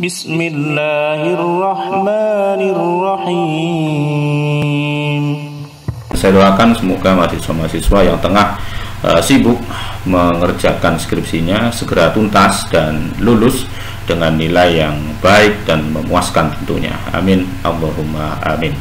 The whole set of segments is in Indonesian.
Bismillahirrahmanirrahim. Saya doakan semoga mahasiswa-mahasiswa yang tengah sibuk mengerjakan skripsinya segera tuntas dan lulus dengan nilai yang baik dan memuaskan tentunya. Amin, Allahumma amin.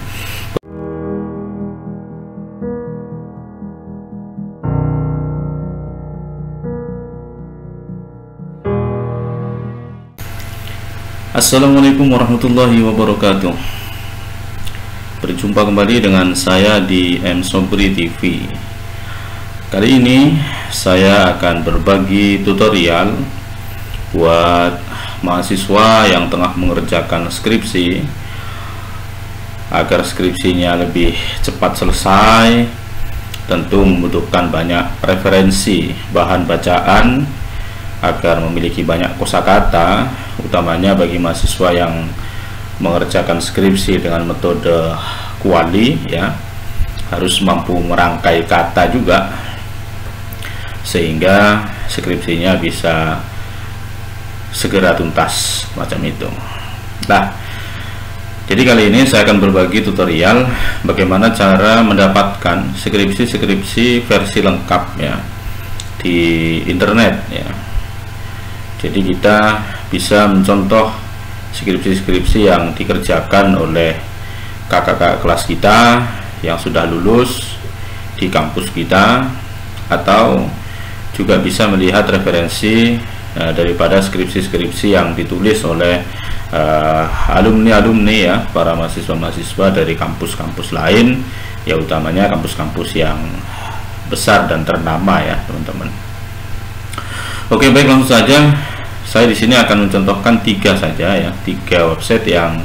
Assalamualaikum warahmatullahi wabarakatuh. Berjumpa kembali dengan saya di M Sobri TV. Kali ini saya akan berbagi tutorial buat mahasiswa yang tengah mengerjakan skripsi agar skripsinya lebih cepat selesai. Tentu membutuhkan banyak referensi bahan bacaan agar memiliki banyak kosakata, utamanya bagi mahasiswa yang mengerjakan skripsi dengan metode kuali, ya, harus mampu merangkai kata juga sehingga skripsinya bisa segera tuntas macam itu. Nah, jadi kali ini saya akan berbagi tutorial bagaimana cara mendapatkan skripsi versi lengkap, ya, di internet, ya. Jadi kita bisa mencontoh skripsi-skripsi yang dikerjakan oleh kakak-kakak kelas kita yang sudah lulus di kampus kita, atau juga bisa melihat referensi daripada skripsi-skripsi yang ditulis oleh alumni-alumni, ya, para mahasiswa-mahasiswa dari kampus-kampus lain, ya, utamanya kampus-kampus yang besar dan ternama, ya, teman-teman. Oke, baik, langsung saja. Saya di sini akan mencontohkan tiga saja, ya, tiga website yang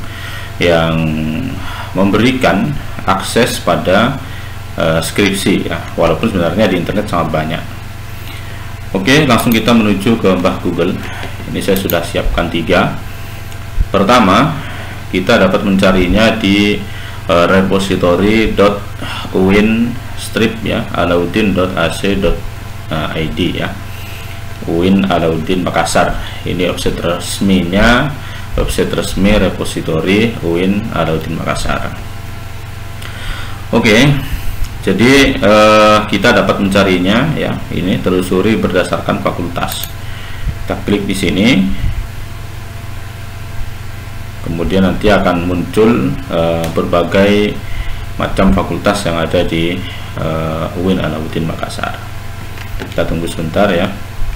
memberikan akses pada skripsi, ya, walaupun sebenarnya di internet sangat banyak. Oke, langsung kita menuju ke Mbah Google. Ini saya sudah siapkan tiga. Pertama, kita dapat mencarinya di repository.uin-strip, ya, alauddin.ac.id, ya, UIN Alauddin Makassar. Ini website resminya, website resmi repositori UIN Alauddin Makassar. Oke, jadi kita dapat mencarinya, ya, ini telusuri berdasarkan fakultas. Kita klik di sini, kemudian nanti akan muncul berbagai macam fakultas yang ada di UIN Alauddin Makassar. Kita tunggu sebentar, ya.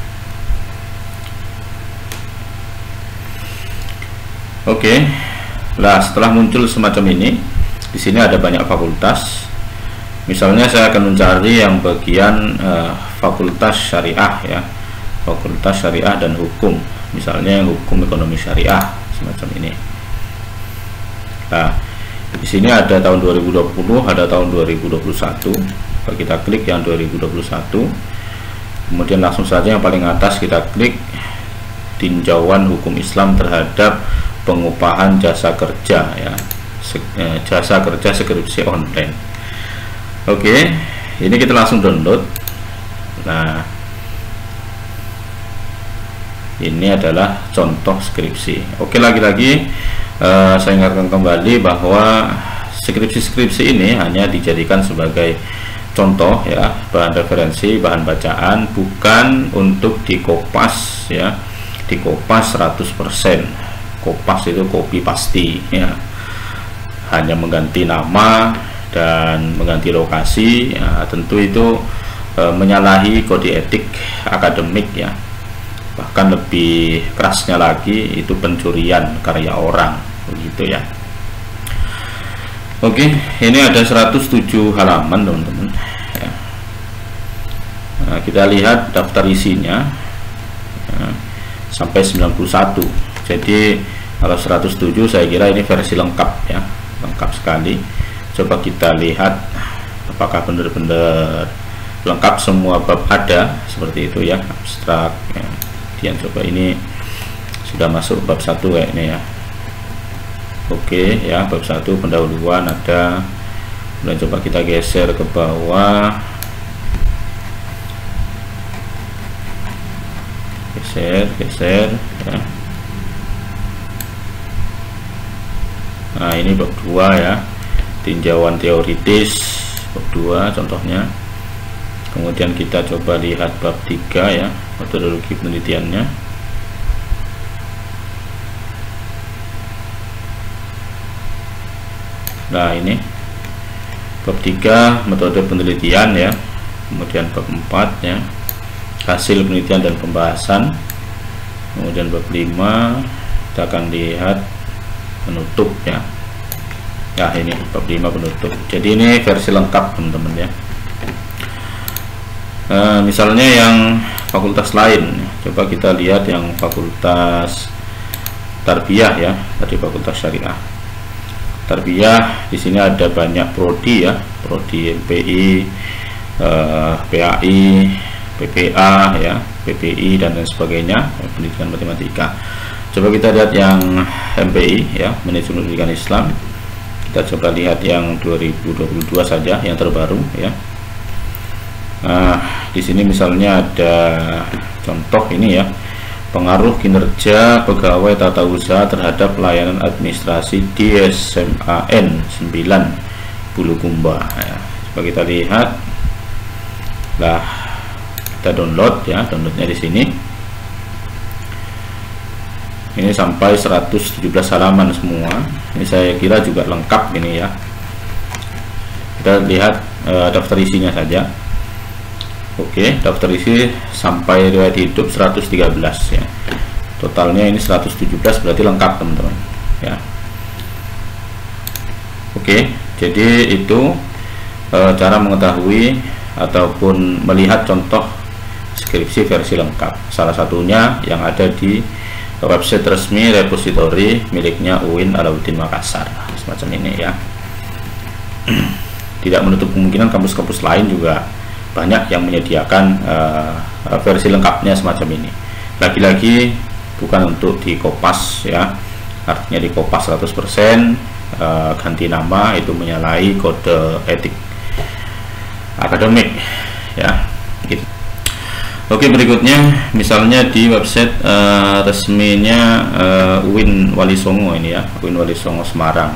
Oke, nah setelah muncul semacam ini, di sini ada banyak fakultas. Misalnya saya akan mencari yang bagian fakultas syariah, ya, fakultas syariah dan hukum. Misalnya yang hukum ekonomi syariah semacam ini. Nah, di sini ada tahun 2020, ada tahun 2021. Kalau kita klik yang 2021, kemudian langsung saja yang paling atas kita klik tinjauan hukum Islam terhadap pengupahan jasa kerja, ya, jasa kerja skripsi online. Oke, ini kita langsung download. Nah, ini adalah contoh skripsi. Oke, lagi-lagi saya ingatkan kembali bahwa skripsi-skripsi ini hanya dijadikan sebagai contoh, ya, bahan referensi, bahan bacaan, bukan untuk dikopas, ya, dikopas 100%. Kopas itu copy pasti, ya, hanya mengganti nama dan mengganti lokasi, ya, tentu itu menyalahi kode etik akademik, ya. Bahkan lebih kerasnya lagi itu pencurian karya orang, begitu, ya. Oke, ini ada 107 halaman, teman-teman, ya. Nah, kita lihat daftar isinya, ya, sampai 91. Jadi kalau 107 saya kira ini versi lengkap, ya, lengkap sekali. Coba kita lihat apakah benar-benar lengkap, semua bab ada seperti itu, ya, abstrak, ya. Kemudian coba ini sudah masuk bab 1 kayaknya, ya. Oke, ya, bab 1 pendahuluan ada. Kemudian coba kita geser ke bawah, geser, ya. Nah, ini bab 2 ya, tinjauan teoritis bab 2 contohnya. Kemudian kita coba lihat bab 3 ya, metodologi penelitiannya. Nah, ini bab 3 metode penelitian ya. Kemudian bab 4 ya, hasil penelitian dan pembahasan. Kemudian bab 5 kita akan lihat penutup ya. Nah, ini bab 5 penutup. Jadi ini versi lengkap teman-teman ya. Misalnya yang fakultas lain, coba kita lihat yang fakultas tarbiyah ya, tadi fakultas syariah. Tarbiyah di sini ada banyak prodi ya, prodi MPI, PAI, PPA ya, PPI dan lain sebagainya, pendidikan matematika. Coba kita lihat yang MPI ya, manajemen pendidikan Islam. Kita coba lihat yang 2022 saja, yang terbaru ya. Di sini misalnya ada contoh ini ya, pengaruh kinerja pegawai tata usaha terhadap pelayanan administrasi di SMAN 9 Bulukumba ya. Coba kita lihat. Nah, kita download ya, downloadnya di sini. Ini sampai 117 halaman semua. Ini saya kira juga lengkap ini ya. Kita lihat daftar isinya saja. Oke, daftar isi sampai riwayat hidup 113 ya. Totalnya ini 117, berarti lengkap teman-teman ya. Oke, jadi itu cara mengetahui ataupun melihat contoh skripsi versi lengkap. Salah satunya yang ada di website resmi repositori miliknya UIN Alauddin Makassar, semacam ini ya. Tidak menutup kemungkinan kampus-kampus lain juga banyak yang menyediakan versi lengkapnya semacam ini. Lagi-lagi bukan untuk dikopas ya, artinya dikopas 100%, ganti nama itu menyalahi kode etik akademik ya gitu. Oke, berikutnya misalnya di website resminya UIN Wali Songo ini ya, UIN Wali Songo Semarang.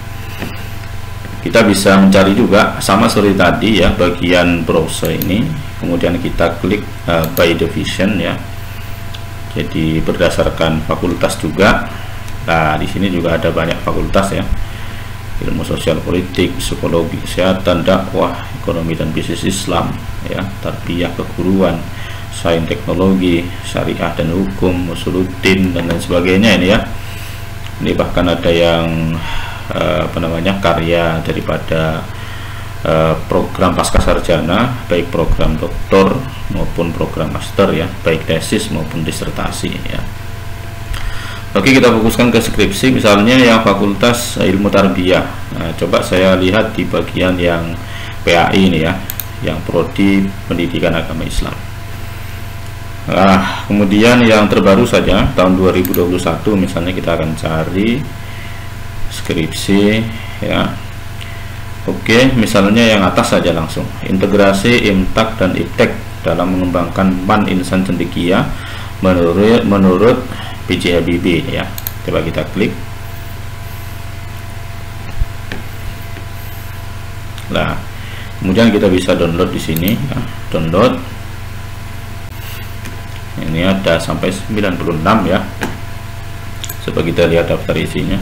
Kita bisa mencari juga sama seperti tadi ya, bagian browser ini, kemudian kita klik by division ya. Jadi berdasarkan fakultas juga. Nah, di sini juga ada banyak fakultas ya. Ilmu sosial politik, psikologi kesehatan, dakwah, ekonomi dan bisnis Islam ya, tarbiyah keguruan, sains teknologi, syariah dan hukum, usuluddin dan lain sebagainya ini ya. Ini bahkan ada yang karya daripada program pasca sarjana, baik program doktor maupun program master ya, baik tesis maupun disertasi ya. Oke, kita fokuskan ke skripsi, misalnya yang fakultas ilmu tarbiyah. Nah, coba saya lihat di bagian yang PAI ini ya, yang prodi pendidikan agama Islam. Nah, kemudian yang terbaru saja tahun 2021, misalnya kita akan cari skripsi ya. Oke, misalnya yang atas saja langsung, integrasi IMTAK dan IPTEK dalam mengembangkan PAN Insan Cendekia menurut B.J. Habibie ya. Coba kita klik. Nah, kemudian kita bisa download di sini ya, download. Ini ada sampai 96 ya. Coba kita lihat daftar isinya.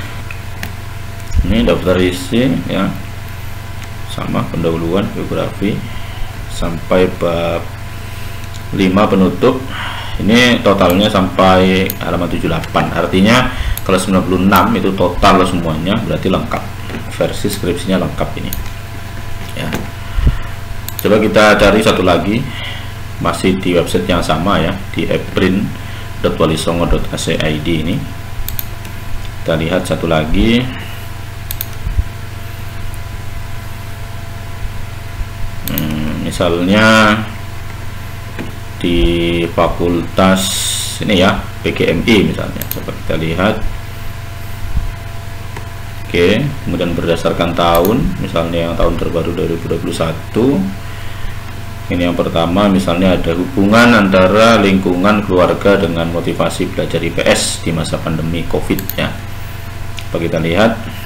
Ini daftar isi ya, sama pendahuluan, biografi sampai bab 5 penutup. Ini totalnya sampai halaman 78. Artinya kalau 96 itu total semuanya, berarti lengkap. Versi skripsinya lengkap ini ya. Coba kita cari satu lagi, masih di website yang sama ya, di eprin.walisongo.ac.id ini. Kita lihat satu lagi. Misalnya di fakultas ini ya, PGMI misalnya. Coba kita lihat. Oke, kemudian berdasarkan tahun, misalnya yang tahun terbaru 2021. Ini yang pertama, misalnya ada hubungan antara lingkungan keluarga dengan motivasi belajar IPS di masa pandemi COVID ya. Coba kita lihat.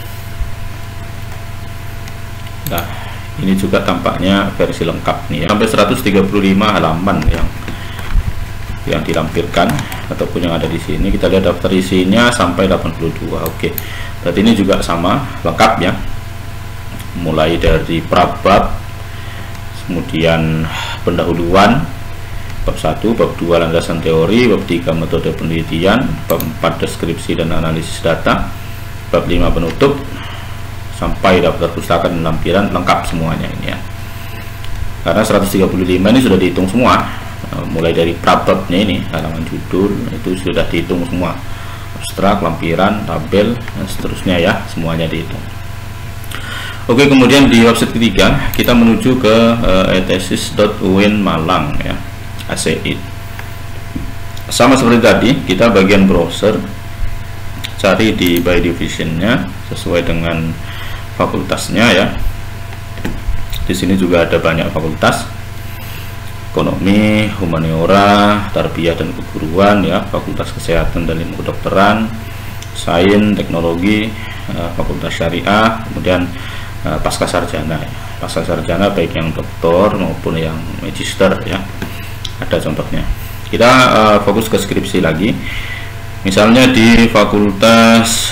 Nah, ini juga tampaknya versi lengkap nih ya. Sampai 135 halaman yang dilampirkan ataupun yang ada di sini. Kita lihat daftar isinya sampai 82. Oke. Berarti ini juga sama lengkap ya. Mulai dari prabab, kemudian pendahuluan, bab 1, bab 2 landasan teori, bab 3 metode penelitian, bab 4 deskripsi dan analisis data, bab 5 penutup, sampai daftar pustaka dan lampiran, lengkap semuanya ini ya. Karena 135 ini sudah dihitung semua. Mulai dari prababnya ini, halaman judul itu sudah dihitung semua, abstrak, lampiran, tabel, dan seterusnya ya, semuanya dihitung. Oke, kemudian di website ketiga kita menuju ke etesis.uin Malang ya, ACI. Sama seperti tadi, kita bagian browser, cari di by divisionnya sesuai dengan fakultasnya ya. Di sini juga ada banyak fakultas: ekonomi, humaniora, tarbiyah dan keguruan ya, fakultas kesehatan dan ilmu kedokteran, sains, teknologi, fakultas syariah, kemudian pasca sarjana ya. Pasca sarjana baik yang doktor maupun yang magister ya, ada contohnya. Kita fokus ke skripsi lagi. Misalnya di fakultas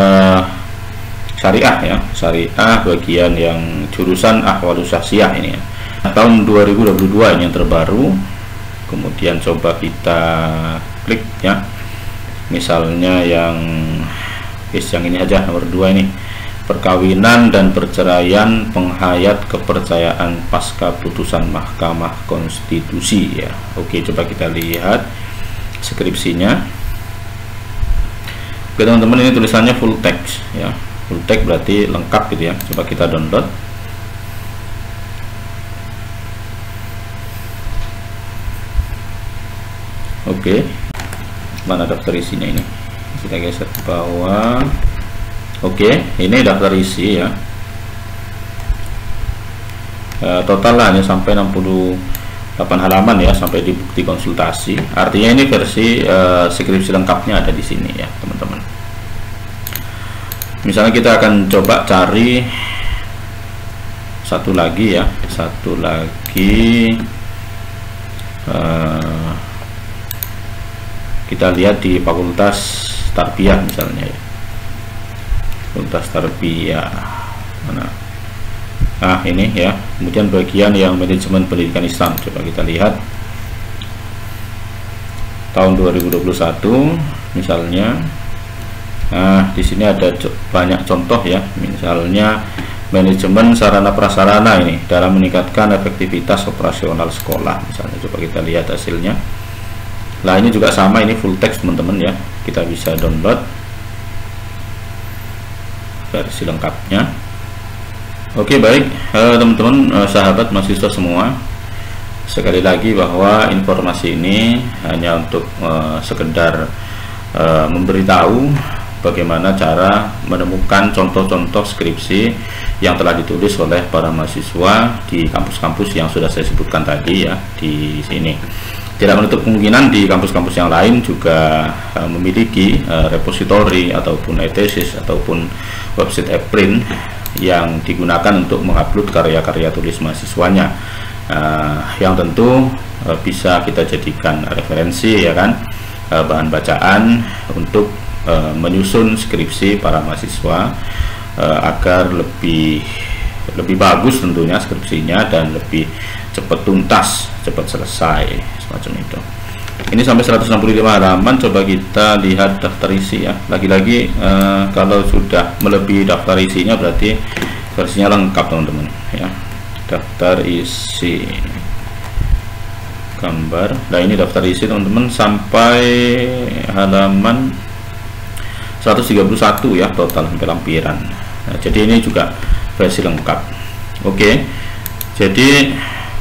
syariah ya, syariah bagian yang jurusan ahwalus syakhsiyah ini ya. Tahun 2022 ini yang terbaru. Kemudian coba kita klik ya, misalnya yang ini aja, nomor 2 ini, perkawinan dan perceraian penghayat kepercayaan pasca putusan Mahkamah Konstitusi ya. Oke, coba kita lihat skripsinya. Oke teman-teman, ini tulisannya full text ya, full text berarti lengkap gitu ya. Coba kita download. Oke, mana daftar isinya ini? Kita geser ke bawah. Oke, ini daftar isi ya. Total hanya sampai 68 halaman ya, sampai di bukti konsultasi. Artinya ini versi skripsi lengkapnya ada di sini ya, teman-teman. Misalnya kita akan coba cari satu lagi ya, satu lagi. Kita lihat di fakultas tarbiyah misalnya ya, fakultas tarbiyah mana? Nah ini ya, kemudian bagian yang manajemen pendidikan Islam, coba kita lihat tahun 2021 misalnya. Nah di sini ada banyak contoh ya, misalnya manajemen sarana prasarana ini dalam meningkatkan efektivitas operasional sekolah misalnya. Coba kita lihat hasilnya. Nah ini juga sama, ini full text teman-teman ya, kita bisa download versi lengkapnya. Oke baik teman-teman, sahabat mahasiswa semua, sekali lagi bahwa informasi ini hanya untuk sekedar memberitahu bagaimana cara menemukan contoh-contoh skripsi yang telah ditulis oleh para mahasiswa di kampus-kampus yang sudah saya sebutkan tadi ya di sini. Tidak menutup kemungkinan di kampus-kampus yang lain juga memiliki repositori ataupun etesis ataupun website e-print yang digunakan untuk mengupload karya-karya tulis mahasiswanya, yang tentu bisa kita jadikan referensi ya kan, bahan bacaan untuk menyusun skripsi para mahasiswa agar lebih bagus tentunya skripsinya dan lebih cepat tuntas, cepat selesai semacam itu. Ini sampai 165 halaman. Coba kita lihat daftar isi ya. Lagi-lagi kalau sudah melebihi daftar isinya berarti versinya lengkap teman-teman ya. Daftar isi gambar. Nah ini daftar isi teman-teman sampai halaman 131 ya total sampai lampiran. Nah, jadi ini juga versi lengkap. Oke, jadi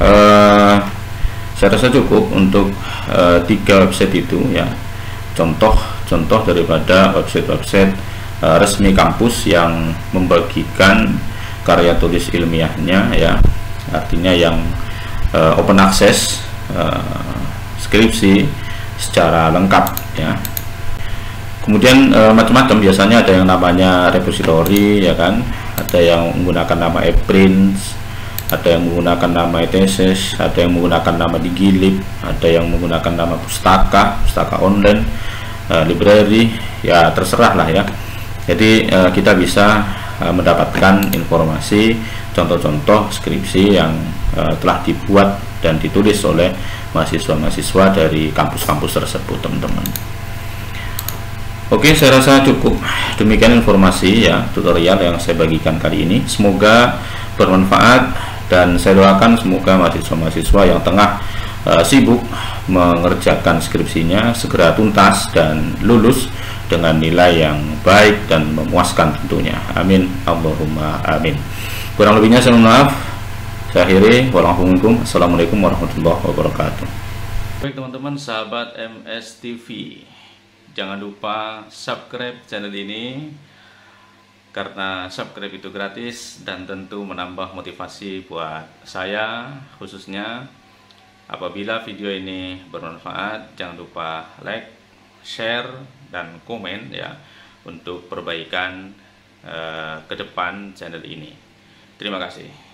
saya rasa cukup untuk 3 website itu ya, contoh daripada website resmi kampus yang membagikan karya tulis ilmiahnya ya, artinya yang open access skripsi secara lengkap ya. Kemudian macam-macam, biasanya ada yang namanya repositori ya kan, ada yang menggunakan nama ePrints, ada yang menggunakan nama ETSS, ada yang menggunakan nama Digilib, ada yang menggunakan nama pustaka online, library, ya terserah lah ya. Jadi kita bisa mendapatkan informasi contoh-contoh skripsi yang telah dibuat dan ditulis oleh mahasiswa-mahasiswa dari kampus-kampus tersebut, teman-teman. Oke, saya rasa cukup demikian informasi ya, tutorial yang saya bagikan kali ini. Semoga bermanfaat dan saya doakan semoga mahasiswa-mahasiswa yang tengah sibuk mengerjakan skripsinya segera tuntas dan lulus dengan nilai yang baik dan memuaskan tentunya. Amin, Allahumma amin. Kurang lebihnya saya mohon maaf. Saya akhiri. Wassalamualaikum warahmatullahi wabarakatuh. Baik teman-teman, sahabat MS TV, jangan lupa subscribe channel ini karena subscribe itu gratis dan tentu menambah motivasi buat saya. Khususnya apabila video ini bermanfaat, jangan lupa like, share, dan komen ya untuk perbaikan ke depan channel ini. Terima kasih.